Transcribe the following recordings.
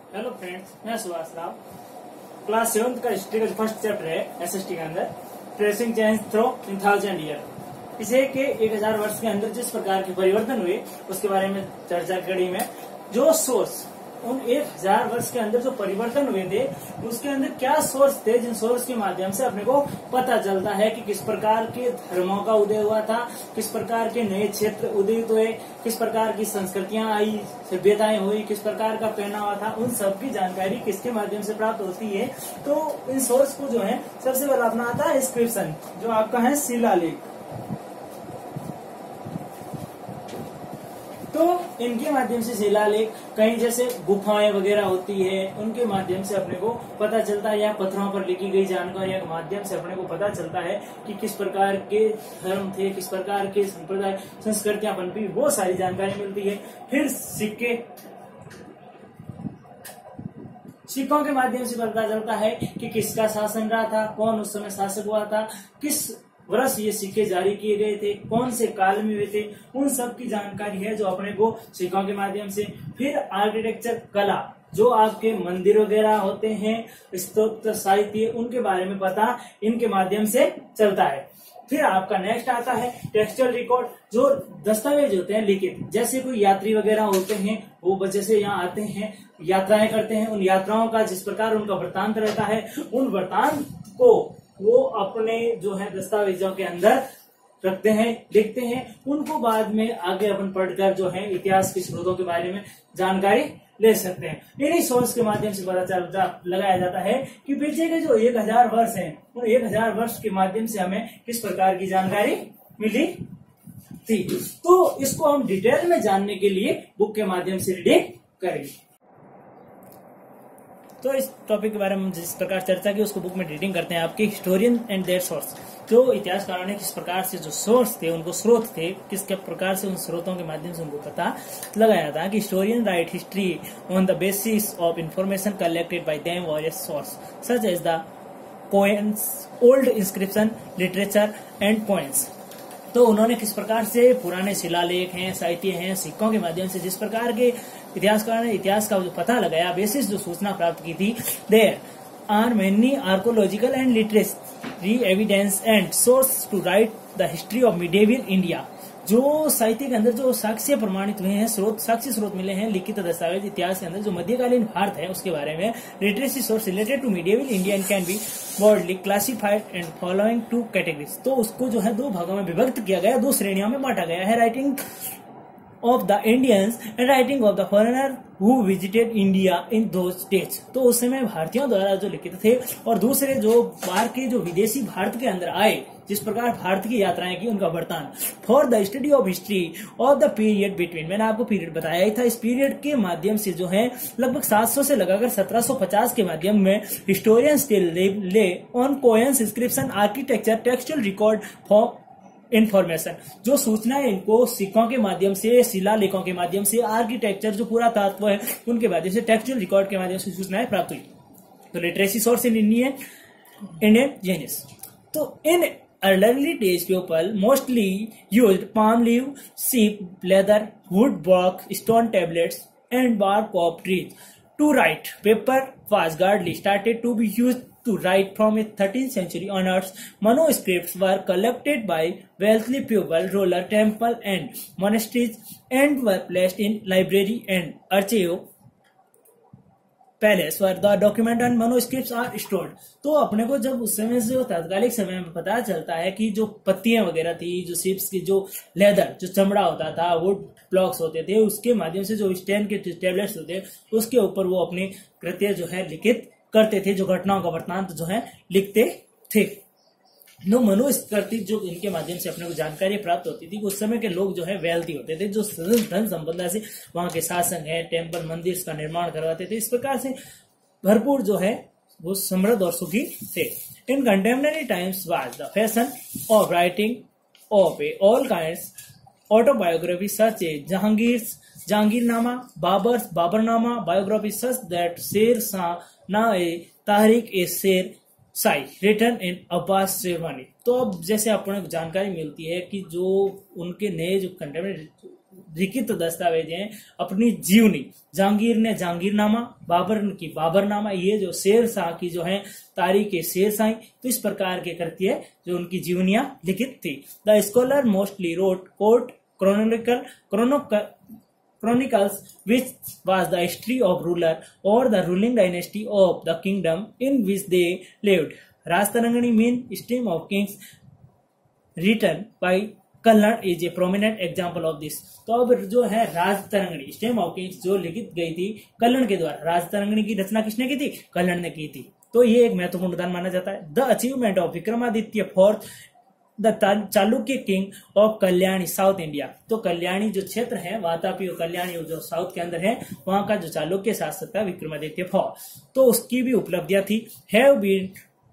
Hello friends, मैं Subhash Rao. Class 7th का history का फर्स्ट चैप्टर है एसएसटी के अंदर, tracing change through in 1000 year. इसे के 1000 वर्ष के अंदर जिस प्रकार के परिवर्तन हुए उसके बारे में चर्चा करी में। जो सोर्स उन 1000 वर्ष के अंदर जो परिवर्तन हुए थे उसके अंदर क्या सोर्स थे, जिन सोर्स के माध्यम से अपने को पता चलता है कि किस प्रकार के धर्मों का उदय हुआ था, किस प्रकार के नए क्षेत्र उदित हुए, किस प्रकार की संस्कृतियां आई, सभ्यताएं हुई, किस प्रकार का पहनावा था, उन सब की जानकारी किसके माध्यम से प्राप्त होती है। तो इन सोर्स को जो है सबसे पहले अपना आता है इंस्क्रिप्शन, जो आपका है शिलालेख। तो इनके माध्यम से शिलालेख, कहीं जैसे गुफाएं वगैरह होती है उनके माध्यम से अपने को पता चलता है, या पत्थरों पर लिखी गई जानकारियों के माध्यम से अपने को पता चलता है कि किस प्रकार के धर्म थे, किस प्रकार के संप्रदाय संस्कृतियां पनपी, वो सारी जानकारी मिलती है। फिर सिक्कों के माध्यम से पता चलता है कि किसका शासन रहा था, कौन उस समय शासक हुआ था, किस वर्ष ये सिक्के जारी किए गए थे, कौन से काल में हुए थे, उन सब की जानकारी है जो अपने को सिक्कों के माध्यम से। फिर आर्किटेक्चर, कला, जो आपके मंदिर वगैरह होते हैं, स्तोत्र साहित्य, उनके बारे में पता इनके माध्यम से चलता है। फिर आपका नेक्स्ट आता है टेक्सचुअल रिकॉर्ड, जो दस्तावेज होते हैं लिखित, जैसे कोई यात्री वगैरह होते हैं वो वजह से यहाँ आते हैं, यात्राएं करते हैं, उन यात्राओं का जिस प्रकार उनका वृत्तांत रहता है, उन वृत्तांत को वो अपने जो है दस्तावेजों के अंदर रखते हैं, लिखते हैं। उनको बाद में आगे अपन पढ़कर जो है इतिहास के स्रोतों के बारे में जानकारी ले सकते हैं। इन्हीं सोर्स के माध्यम से पता लगाया जाता है कि पीछे के जो 1000 वर्ष हैं, उन 1000 वर्ष के माध्यम से हमें किस प्रकार की जानकारी मिली थी। तो इसको हम डिटेल में जानने के लिए बुक के माध्यम से रीडिंग करेंगे। तो इस टॉपिक के बारे में जिस प्रकार चर्चा की उसको बुक में रीडिंग करते हैं आपके हिस्टोरियन एंड देयर सोर्स। जो इतिहासकारों ने किस प्रकार से जो सोर्स थे, उनको स्रोत थे, किस प्रकार से उन स्रोतों के माध्यम से उनको पता लगाया था कि historian write history on the basis of information collected by them various source such as the coins, old inscription, literature and poems. तो उन्होंने किस प्रकार से पुराने शिलालेख हैं, साहित्य हैं, सिक्कों के माध्यम से जिस प्रकार के इतिहासकारों ने इतिहास का जो पता लगाया, बेसिस जो सूचना प्राप्त की थी, there are many archaeological and literary evidence and source to write the history of medieval India. जो साहित्य के अंदर जो साक्ष्य प्रमाणित हुए हैं, साक्ष्य स्रोत मिले हैं, लिखित दस्तावेज इतिहास के अंदर जो मध्यकालीन भारत है उसके बारे में, literacy source related to medieval India can be broadly classified and following 2 categories. तो उसको जो है 2 भागों में विभक्त किया गया, 2 श्रेणियों में बांटा गया है, writing of the Indians and writing of the foreigner who visited India in those days। तो उस समय भारतीयों द्वारा जो लिखित थे, और दूसरे जो बाहर के जो विदेशी भारत के अंदर आए, जिस प्रकार भारत की यात्राएं की, उनका वर्तान। For the study of history of the period between, मैंने आपको पीरियड बताया ही था, इस पीरियड के माध्यम से जो है लगभग 700 से लगाकर 1750 के माध्यम में historian still lay on coins inscription, architecture, textual record for information. जो सूचनाएं इनको सिक्कों के माध्यम से, शिलालेखों के माध्यम से, आर्किटेक्चर जो पूरा तत्व है उनके माध्यम से, टेक्सचुअल रिकॉर्ड के माध्यम से सूचनाएं प्राप्त हुई। तो लिटरेसी सोर्स इन इंडियन जेनिस। तो in early days people mostly used palm leaf, sheep leather, wood block, stone tablets and bark of trees to write. Paper was gradually started to be used to write from the 13th century onwards. Manuscripts were collected by wealthy people, ruler, temple and monasteries and were placed in library and archive palace where the document and manuscripts are stored। तो अपने को जब उस समय से तात्कालिक समय में पता चलता है कि जो पत्तियां वगैरह थी, जो शिप्स की जो लेदर, जो चमड़ा होता था, वुड ब्लॉक्स होते थे, उसके माध्यम से जो स्टेन के टेबलेट्स होते उसके ऊपर वो अपनी कृत्य जो है लिखित करते थे, जो घटनाओं का वृत्तांत जो है लिखते थे। जो मनुस्मृति जो इनके माध्यम से अपने को जानकारी प्राप्त होती थी, उस समय के लोग जो है वेल्थी होते थे, जो धन संपदा से वहां के शासक है, टेम्पल, मंदिर का निर्माण करवाते थे, इस प्रकार से भरपूर जो है वो समृद्ध और सुखी थे। In contemporary times was the fashion of writing of a all kinds autobiography such a Jahangirnama, Baburnama, biography such that Sher Shah ना ए तारीख ए शेर साई रिटर्न इन अब्बास शेरवानी। तो अब जैसे आपको जानकारी मिलती है कि जो उनके नए जो कंटेम्पररी लिखित दस्तावेज हैं अपनी जीवनी। जहांगीर ने जहांगीरनामा, बाबर की बाबरनामा, ये जो शेर शाह की जो है तारीख शेर शाही, तो इस प्रकार के कृत्य जो उनकी जीवनियां लिखित थी। The scholar mostly wrote court chronicles, which was the history of ruler or the ruling dynasty of the kingdom in which they lived. Rajtarangani mean stream of kings written by Kalhana is a prominent example of this. तो अब जो है Rajatarangini stem of Kings जो लिखित गई थी कल्हण के द्वारा, राजतरंगिणी की रचना किसने की थी? कल्हण ने की थी। तो ये एक महत्वपूर्ण उदाहरण माना जाता है। The achievement of Vikramaditya fourth the Chalukya king of Kalyani south India. तो कल्याणी जो क्षेत्र है, वातापी और कल्याणी जो साउथ के अंदर है, वहां का जो चालुक्य शासक था विक्रमादित्य फोर्थ, तो उसकी भी उपलब्धियां थी। Have been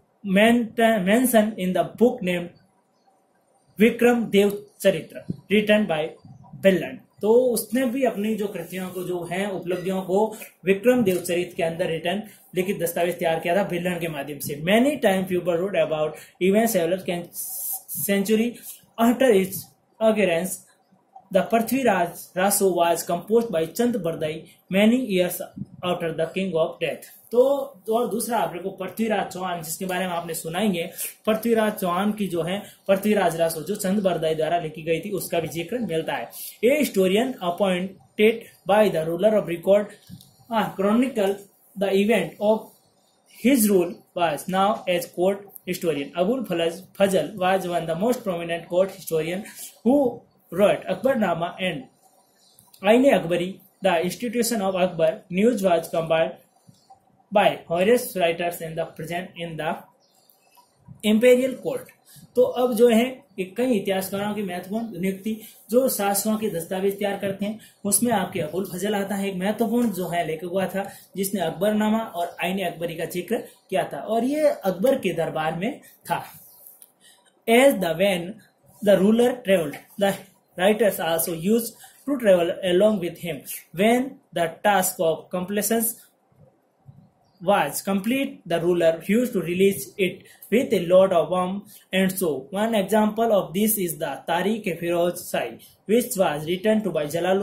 mention in the book named Vikram Dev Charitra written bye बेलन। तो उसने भी अपनी जो कृतियों को जो है उपलब्धियों को विक्रम देव चरित्र के अंदर रिटर्न लिखित दस्तावेज तैयार किया था बेलन के माध्यम से। Many time people wrote about events century after its occurrence. The Prithviraj Raso was composed by Chand Bardai many years after the king of death. तो और दूसरा आपने को पृथ्वीराज चौहान, जिसके बारे में आपने सुनाएंगे, पृथ्वीराज चौहान की जो है पृथ्वीराज रासो जो चंद बरदाई द्वारा लिखी गई थी, उसका भी जिक्र मिलता है। A historian appointed by the ruler of record chronicle the event of his rule was now as court historian. Abul Fazl was one of the most prominent court historian who wrote Akbarnama and Aine Akbari. The institution of Akbar news was compiled by various writers in the present in the imperial court. तो अब जो है कई इतिहासकारों की महत्वपूर्ण नियुक्ति जो शासकों के दस्तावेज तैयार करते हैं, उसमें आपके अबुल फजल आता है, एक महत्वपूर्ण जो है लेखक हुआ था जिसने अकबरनामा और आईने अकबरी का जिक्र किया था, और ये अकबर के दरबार में था। As the when the ruler travelled the writers also used to travel along with him when the task of complacence was complete, the ruler used to release it with a lot of warmth and so. One example of this is the Tariq-e-Firoz Shahi, which was written to by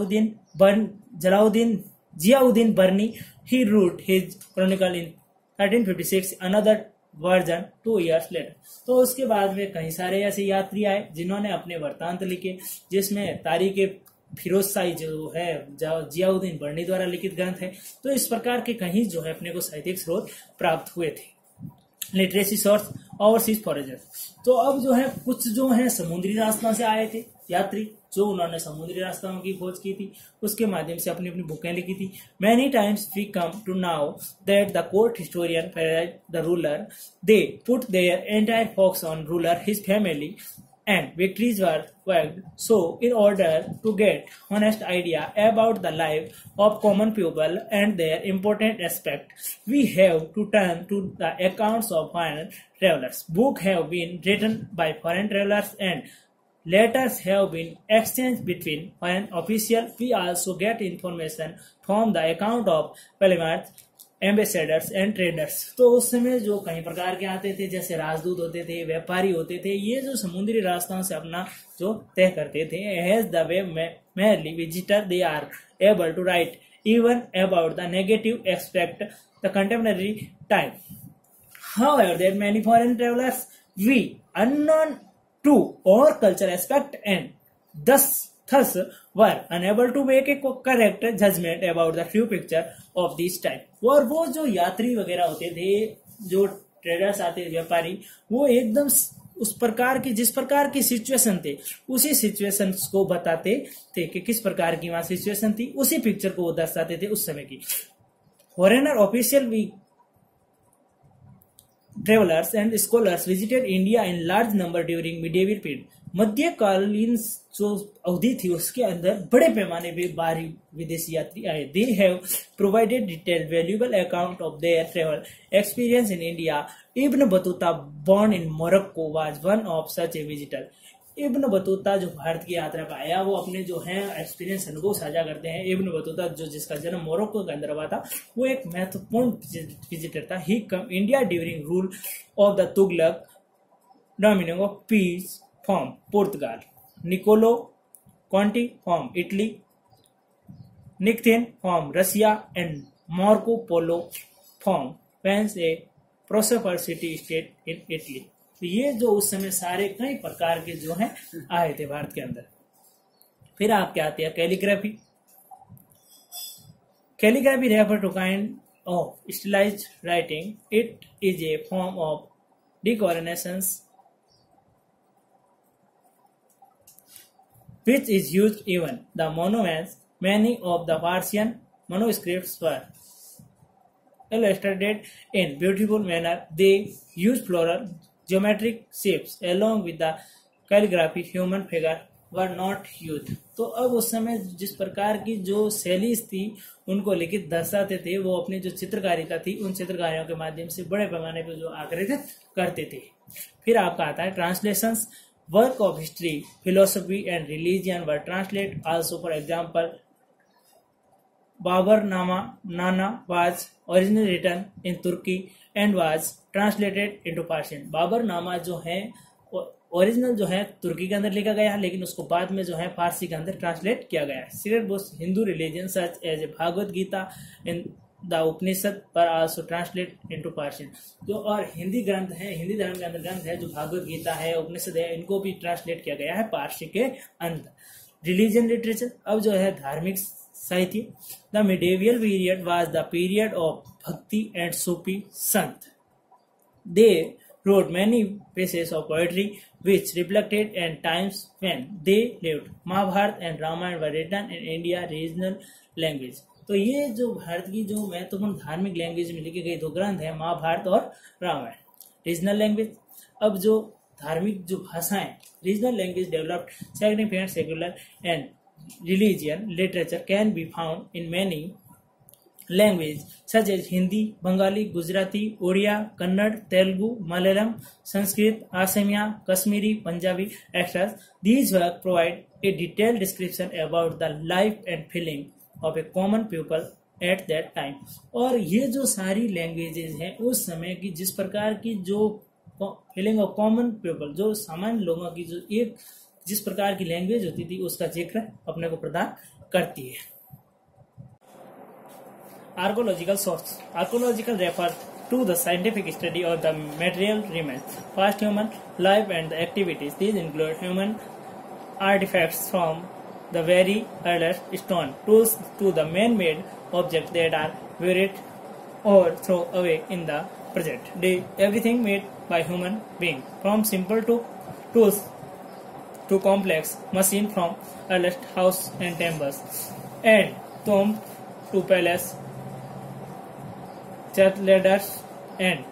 Ziauddin Barni. He wrote his chronicle in 1356, another version 2 years later. तो उसके बाद में कई सारे ऐसे यात्री आए जिन्होंने अपने वृत्तांत लिखे, जिसमें तारीख फिरोज शाही जो है जियाउद्दीन बर्नी द्वारा लिखित ग्रंथ है। तो इस प्रकार के कहीं जो है अपने को साहित्यिक स्रोत प्राप्त हुए थे। लिटरेसी सोर्स ओवरसीज फॉरेजर्स, तो अब जो है कुछ जो है समुद्री रास्तों से आए थे यात्री, जो उन्होंने समुद्री रास्तों की खोज की थी, उसके माध्यम से अपनी अपनी बुकें लिखी थी। Many times we come to know that the court historian the ruler they put their entire focus on ruler his family and victories were vague. So, in order to get honest idea about the life of common people and their important aspect, we have to turn to the accounts of foreign travelers. Books have been written by foreign travelers and letters have been exchanged between foreign officials. We also get information from the account of polymaths, ambassadors and traders. तो उस समय जो कई प्रकार के आते थे, जैसे राजदूत होते थे, व्यापारी होते थे, ये जो समुद्री रास्तों से अपना जो तय करते थे। As the way merely visitor they are able to write even about the negative aspect the contemporary time. However, there are many foreign travelers we unknown to our culture aspect and thus were unable to make a correct judgment about the true picture of this time. और वो जो यात्री वगैरह होते थे, जो traders आते, व्यापारी, वो एकदम उस प्रकार की जिस प्रकार की सिचुएशन थे उसी सिचुएशन को बताते थे कि किस प्रकार की वहां सिचुएशन थी, उसी पिक्चर को वो दर्शाते थे उस समय की। Foreigner official we travelers and scholars visited India in large number during medieval period. मध्यकालीन जो अवधि थी उसके अंदर बड़े पैमाने पे बाहरी विदेशी यात्री आए। They have provided detailed valuable account of their travel experience in India. Ibn Battuta, born in Morocco, was one of such a visitor. Ibn Battuta जो भारत की यात्रा पर आया, वो अपने जो है एक्सपीरियंस अनुभव साझा करते हैं। इब्न बतूता जो जिसका जन्म मोरक्को के अंदर हुआ था, वो एक महत्वपूर्ण विजिटर था। He come India during rule of the Tughlaq Dominic of Paes from Portugal, Niccolo Conti from Italy, Nikthin from Russia and Marco Polo from Venice, a prosperous city state in Italy. तो ये जो उस समय सारे कई प्रकार के जो हैं आए थे भारत के अंदर। फिर आपके आते हैं calligraphy. Calligraphy refer to kind of stylised writing. It is a form of decorations which is used even the monuments. Many of the Persian manuscripts were illustrated in beautiful manner. They use floral geometric shapes along with the calligraphy. Human figure were not used. तो अब उस समय जिस प्रकार की जो शैली थी उनको लिखित दर्शाते थे, वो अपनी जो चित्रकारिता थी उन चित्रकारियों के माध्यम से बड़े पैमाने पर जो आकृतित करते थे। फिर आपका आता है translations. Work of history, philosophy and religion were translated also. For example, Babarnama was originally written in Turkey and was translated into Persian. Baburnama जो है ओरिजिनल जो है तुर्की के अंदर लिखा गया है, लेकिन उसको बाद में जो है फारसी के अंदर ट्रांसलेट किया गया है। Secret books Hindu religion such as a Bhagavad Gita in the Upanishad पर आल्सो ट्रांसलेट इनटू पर्शियन। जो और हिंदी ग्रंथ है, हिंदी धर्म के अंदर ग्रंथ है जो भागवत गीता है, उपनिषद है, इनको भी ट्रांसलेट किया गया है पारसी के अंदर। रिलीजन लिटरेचर, अब जो है धार्मिक साहित्य। The medieval period was the period of bhakti and Sufi sant. They wrote many pieces of poetry which reflected and times when they lived. Mahabharata and Ramayana were written in India regional language. तो ये जो भारत की जो महत्वपूर्ण धार्मिक language में लिखे गए दो ग्रंथ है महाभारत और रामायण। रीजनल लैंग्वेज, अब जो धार्मिक जो भाषाएं, regional language developed significant secular and religion literature can be found in many language such as Hindi, Bengali, Gujarati, Oriya, Kannada, Telugu, Malayalam, Sanskrit, Assamese, Kashmiri, Punjabi etcetera. These work provide a detailed description about the life and feeling of a common people at that time. और ये जो सारी languages हैं उस समय की जिस प्रकार की जो फीलिंग ऑफ कॉमन पीपल, जो सामान्य लोगों की जो एक जिस प्रकार की लैंग्वेज होती थी उसका जिक्र अपने को प्रदान करती है। Archaeological source. Archaeological refers to the scientific study of the material remains, past human life and the activities. These include human artifacts from the very earliest stone tools to the man-made objects that are buried or thrown away in the present day. Everything made by human being, from simple to tools to complex machine, from earliest house and temples and tomb to palace, church ladders and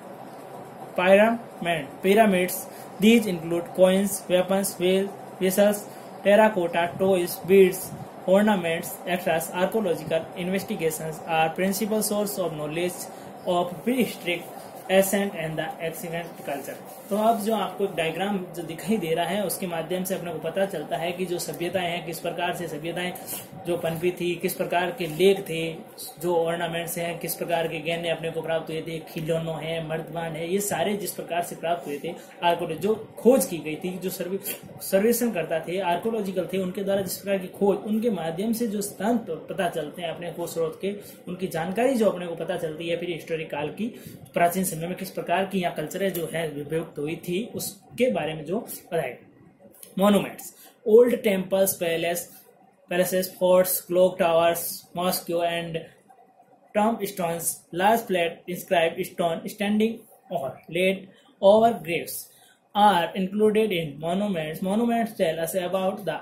pyramids. These include coins, weapons, vessels, terracotta, toys, beads, ornaments, etc. Archaeological investigations are principal source of knowledge of prehistoric ancient and the accident culture. तो अब जो आपको एक diagram जो दिखाई दे रहा है उसके माध्यम से अपने को पता चलता है कि जो सभ्यताएं हैं किस प्रकार से सभ्यताएं जो पनपी थी, किस प्रकार के लेख थे, जो ऑर्नामेंट्स हैं, किस प्रकार के गहने अपने को प्राप्त हुए थे, खिलौनों है, मर्दबान है, ये सारे जिस प्रकार से प्राप्त हुए थे आर्कोलॉजी जो खोज की गई थी, जो सर्वेक्षण करता थे, आर्कोलॉजिकल थे, उनके द्वारा जिस प्रकार की खोज, उनके माध्यम से जो स्थान पता चलते हैं अपने को स्रोत के, उनकी जानकारी जो अपने को पता चलती है, फिर हिस्टोरिक काल की प्राचीन समय में किस प्रकार की यहाँ कल्चर जो है विभक्त हुई थी उसके बारे में जो बताया। Monuments, old temples, palaces, forts, clock towers, mosque and tomb stones, large flat inscribed stone standing और laid over graves are included in monuments. Monuments tell us about the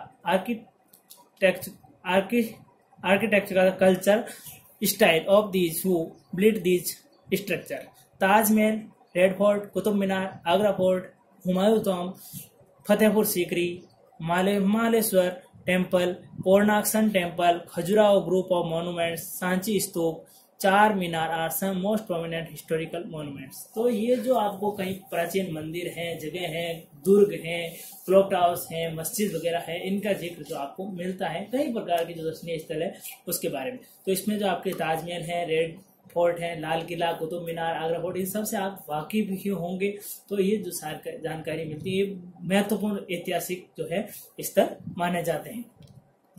architectural culture style of these who built these structure. Taj Mahal, red fort, Qutub Minar, Agra fort, Humayun tomb, Fatehpur Sikri, Maleshwar temple, Konark sun temple, Khajuraho group of monuments, Sanchi स्तूप, चार मीनार are some most prominent historical monuments. तो ये जो आपको कई प्राचीन मंदिर हैं, जगह हैं, दुर्ग हैं, क्लॉक टावर्स हैं, मस्जिद वगैरह है, इनका जिक्र जो आपको मिलता है कई प्रकार के जो दर्शनीय स्थल है उसके बारे में। तो इसमें जो आपके ताजमहल है, रेड फोर्ट है, लाल किला, कुतुब मीनार, आगरा फोर्ट, इन सब से आप वाकिफ भी होंगे। तो ये जो जानकारी मिलती है, महत्वपूर्ण ऐतिहासिक जो है स्थल माने जाते हैं।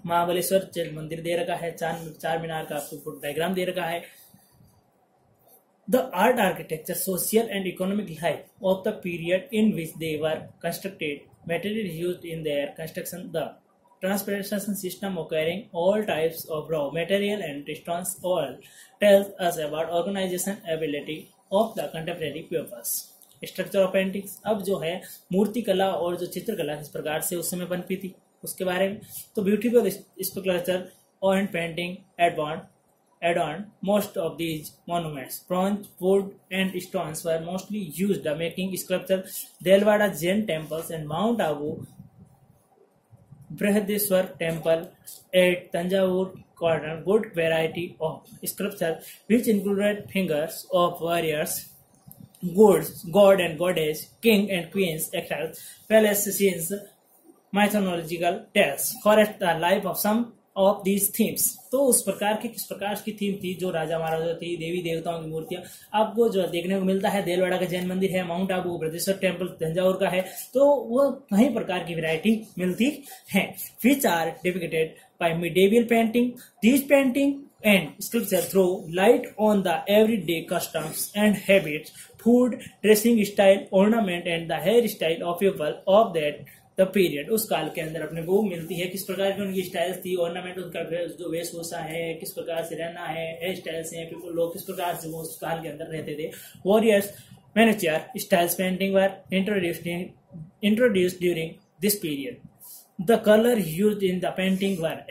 महाबलेश्वर मंदिर दे रखा है, चार मीनार का आपको डायग्राम दे रखा है। The art, architecture, social and economic life of the period in which they were constructed, materials used in their construction, the transportation system of carrying all types of raw material and stones, all tells us about organization ability of the contemporary pupils. Structure of paintings, अब जो है मूर्ति कला और जो चित्रकला किस प्रकार से उस समय बनती थी उसके बारे में। तो beautiful sculpture and painting adorned most of these monuments. Bronze, wood, and stones were mostly used in making sculpture. Delwada Jain temples and Mount Abu Brihadeshwar temple at Tanjavur garnered good variety of sculpture, which included figures of warriors, god and goddess, king and queens, etc. Palace scenes, mythological tales, correct the life of some of these themes. तो उस प्रकार की किस प्रकार की theme थी, जो राजा महाराजा थी, देवी देवताओं की मूर्तियां आपको जो देखने को मिलता है। देलवाड़ा का जैन मंदिर है, माउंट आबू बृहदेश्वर टेम्पल तंजावुर का है, तो वो कई प्रकार की वैरायटी मिलती है। Which are depicted by medieval painting. These painting and sculpture throw light on the everyday customs and habits, food, dressing style, ornament and the hair style of people of that the period. उस काल के अंदर अपने को मिलती है किस प्रकार की उनकी स्टाइल्स थी, ऑर्नामेंट, उनका जो वेशभूषा है, किस प्रकार से रहना है, हेयर स्टाइल्स हैं, पीपल लोग किस प्रकार से वो उस काल के अंदर रहते थे। Warriors miniature styles painting were introduced during this period. The colour used in the painting were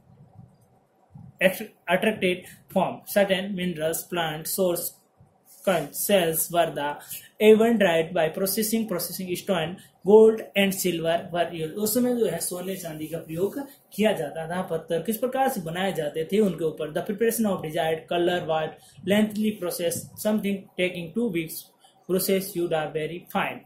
attracted from certain minerals, plant source cells were the even dried by processing stone, gold and silver were used। उस समय जो है सोने चांदी का प्रयोग किया जाता था। पत्थर किस प्रकार से बनाए जाते थे उनके ऊपर। The preparation of desired colour was lengthy process, something taking 2 weeks process used are very fine.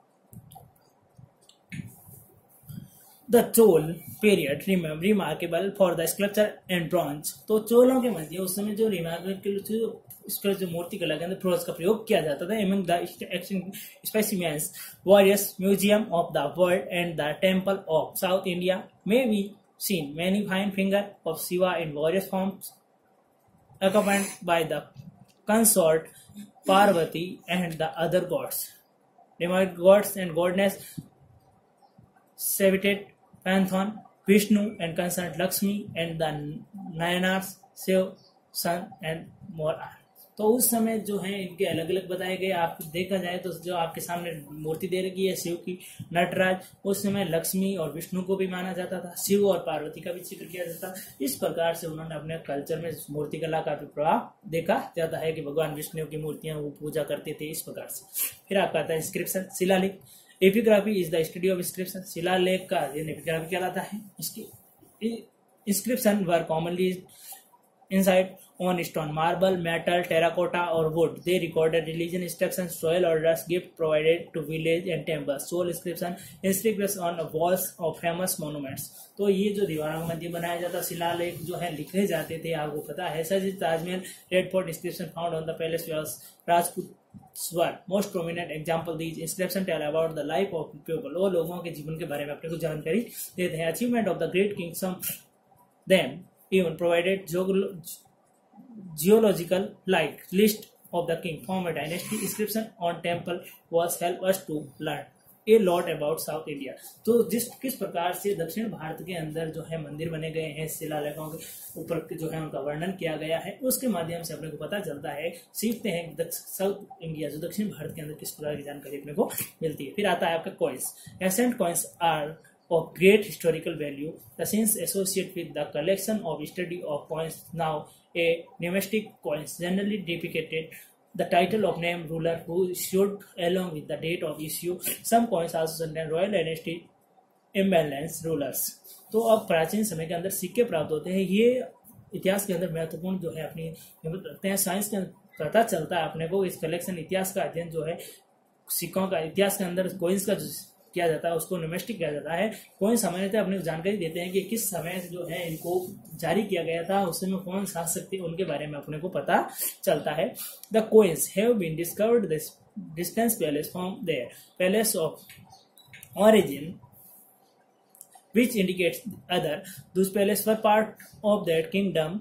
The Chol period remarkable for the sculpture and bronze। तो चोलों के मध्य उस समय जो इसका जो मूर्ति कला के अंदर ब्रोंज का प्रयोग किया जाता था। Among the specimens, various museum of the world and the temple of South India may be seen many fine figures of Shiva in various forms, accompanied by the consort Parvati and the other gods. Remarked gods and goddess Seated Pantheon, Vishnu and concerned Lakshmi and the Nayanars, Shiv, Sun and more। तो उस समय जो है इनके अलग अलग बताए गए। आप देखा जाए तो जो आपके सामने मूर्ति दे रखी है शिव की, नटराज, उस समय लक्ष्मी और विष्णु को भी माना जाता था, शिव और पार्वती का भी जिक्र किया जाता। इस प्रकार से उन्होंने अपने कल्चर में मूर्ति कला का भी प्रभाव देखा जाता है कि भगवान विष्णु की मूर्तियां वो पूजा करते थे इस प्रकार से। फिर आपका आता है इंस्क्रिप्शन, शिलालेख। Epigraphy is the study of inscription. शिलालेख का अध्ययन एपिग्राफी कहलाता है। इसकी inscription were commonly inside on stone, marble, metal, terracotta or wood. They recorded religion instructions, soil orders, gift provided to village and temples, soul inscriptions on walls of famous monuments। तो ये जो दीवारों के मध्य बनाया जाता शिलालेख जो है लिखे जाते थे, आपको पता है। सच Taj Mahal, red fort inscription found on the palace walls, Rajput were most prominent example। These inscriptions tell about the life of people। वो लोगों के जीवन के बारे में अपने को जानकारी देते हैं। Achievement of the great king, some them even provided geological like list of the king, form a dynasty। inscription on temple was help us to learn a lot about South India। तो किस प्रकार से दक्षिण भारत के अंदर जो है मंदिर बने गए हैं, शिलालेखों के ऊपर जो है उनका वर्णन किया गया है, उसके माध्यम से अपने को पता चलता है, सीखते हैं साउथ इंडिया जो दक्षिण भारत के अंदर किस प्रकार की जानकारी अपने को मिलती है। फिर आता है आपका coins. Ancient coins are of great historical value। The science associated with the collection of study of coins, now a numismatic coins generally depicted the title of named ruler who issued along with the date of issue। Some coins also contain royal dynasty imbalance rulers। तो अब प्राचीन समय के अंदर सिक्के प्राप्त होते हैं। ये इतिहास के अंदर महत्वपूर्ण जो है अपनी रखते हैं। साइंस के पता चलता है अपने को इस कलेक्शन इतिहास का अध्ययन जो है सिक्कों का इतिहास के अंदर कोइंस का जो किया जाता है उसको न्यूमिस्टिक किया जाता है। कोइन सामान्यतः अपने जानकारी देते हैं कि किस समय जो है इनको जारी किया गया था, उस समय कौन शासक थे, उनके बारे में अपने को पता चलता है। The coins have been discovered this distance place from their place of origin which indicates other. Those palaces were part of that kingdom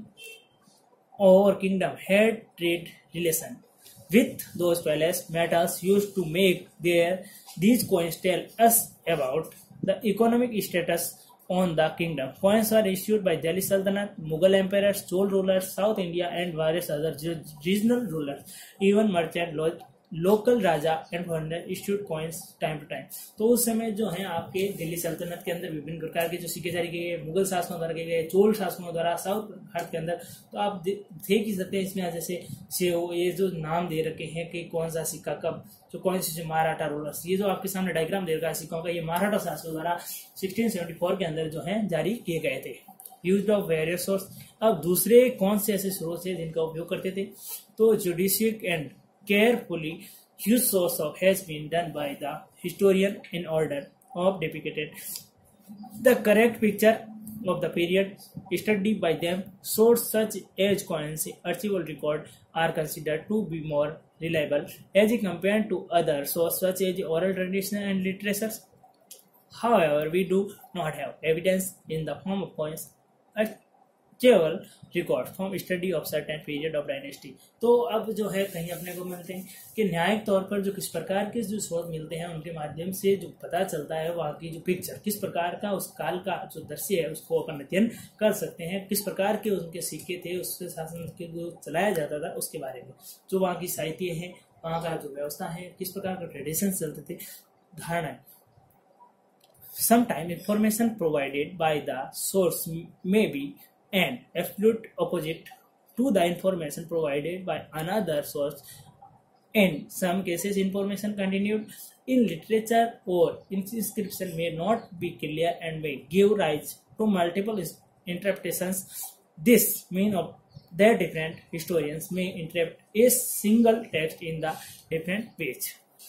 or kingdom had trade relation with those palaces. Metals used to make these coins tell us about the economic status on the kingdom. Coins were issued by Delhi Sultanate, Mughal emperors, Chol rulers, South India, and various other regional rulers. Even merchant local raja and foreigner issued coins time to time. तो उस समय जो है आपके दिल्ली सल्तनत के अंदर विभिन्न प्रकार के जो सिक्के जारी किए गए, मुगल शासकों द्वारा किए गए, चोल शासकों द्वारा साउथ भारत के अंदर। तो आप देख ही सकते हैं इसमें जैसे ये जो नाम दे रखे हैं कि कौन सा सिक्का कब, जो कौन सी जो मराठा रूलर्स, ये जो आपके सामने डायग्राम दे रखा है सिक्कों का, ये मराठा शासकों द्वारा 1674 के अंदर जो है जारी किए गए थे। Use of various source. अब दूसरे कौन से ऐसे स्रोत है जिनका उपयोग करते थे, तो judicial and carefully used source of has been done by the historian in order of depicted the correct picture of the period studied by them. Sources such as coins, archival record are considered to be more reliable as compared to other sources such as oral tradition and literature. However, we do not have evidence in the form of coins केवल record from study of certain period of dynasty. तो अब जो है कहीं अपने को मिलते हैं कि न्यायिक तौर पर जो किस प्रकार के जो स्रोत मिलते हैं उनके माध्यम से जो पता चलता है वहाँ की जो पिक्चर किस प्रकार का उस काल का जो दृश्य है उसको अपन अध्ययन कर सकते हैं, किस प्रकार के उनके सिक्के थे, उसके शासन के जो चलाया जाता था उसके बारे में, जो वहाँ की साहित्य है, वहाँ का जो व्यवस्था है, किस प्रकार के ट्रेडिशन चलते थे, धारणा है। Sometimes information provided by the source may be an absolute opposite to the information provided by another source. In some cases, information contained in literature or inscription may not be clear and may give rise to multiple interpretations. This means that different historians may interpret a single text in the different ways.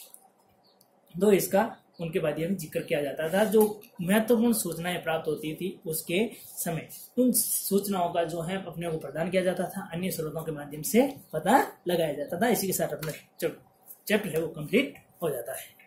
तो इसका उनके माध्यम में जिक्र किया जाता था। जो महत्वपूर्ण सूचनाएं प्राप्त होती थी उसके समय उन सूचनाओं का जो है अपने को प्रदान किया जाता था, अन्य स्रोतों के माध्यम से पता लगाया जाता था। इसी के साथ अपना चैप्टर है वो कंप्लीट हो जाता है।